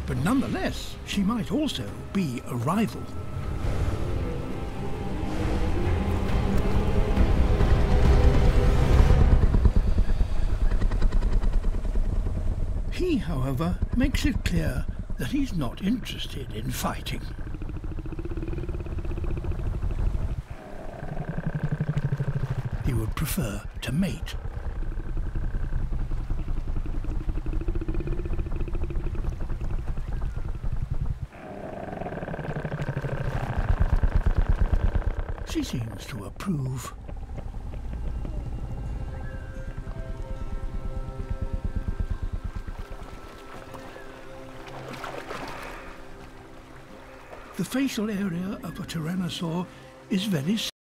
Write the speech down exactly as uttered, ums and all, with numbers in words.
but nonetheless, she might also be a rival. He, however, makes it clear that he's not interested in fighting. He would prefer to mate. She seems to approve. The facial area of a tyrannosaur is very